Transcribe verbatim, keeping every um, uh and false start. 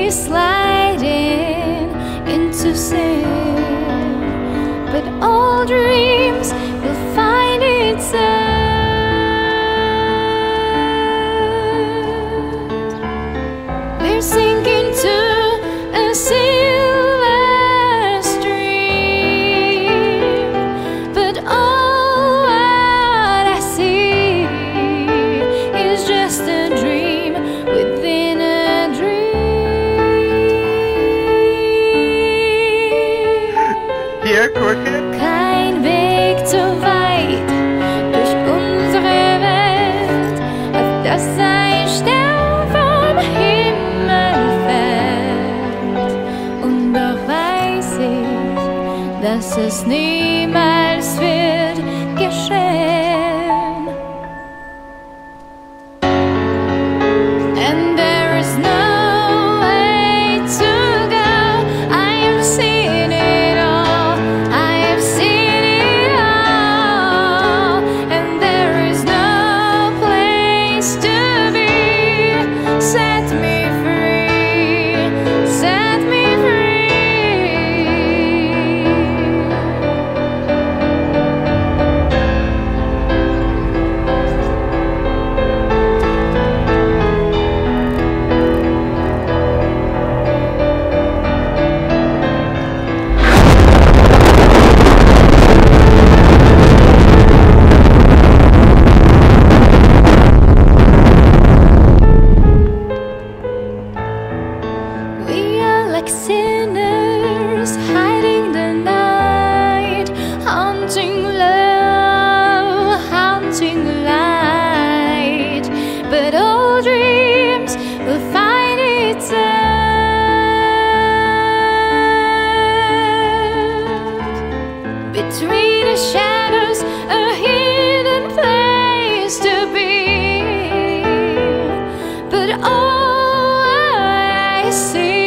be sliding into sin, but all dreams will find its end. We're sinking to a silver stream, but all what I see is just a dream within a dream. Hier, Cricket. Kein Weg zu weit durch unsere Welt, als dass ein Stern vom Himmel fällt. Und doch weiß ich, dass es niemals wird geschehen. And there is no way to go. I have seen it all. I have seen it all. And there is no place to be. Set me free. Set me free. We are like sinners hiding the night, haunting love, haunting light. But all dreams will find its end. Between the shadows, a hidden place to be. But all I see